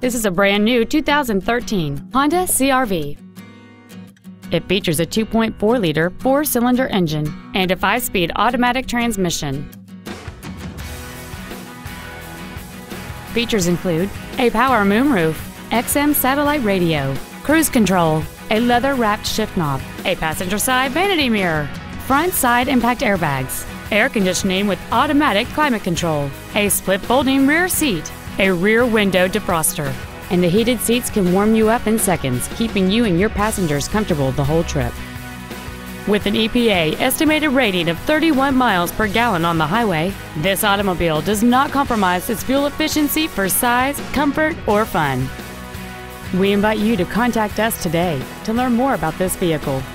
This is a brand new 2013 Honda CR-V. It features a 2.4-liter four-cylinder engine and a 5-speed automatic transmission. Features include a power moonroof, XM satellite radio, cruise control, a leather-wrapped shift knob, a passenger side vanity mirror, front side impact airbags, air conditioning with automatic climate control, a split folding rear seat, a rear window defroster, and the heated seats can warm you up in seconds, keeping you and your passengers comfortable the whole trip. With an EPA estimated rating of 31 miles per gallon on the highway, this automobile does not compromise its fuel efficiency for size, comfort, or fun. We invite you to contact us today to learn more about this vehicle.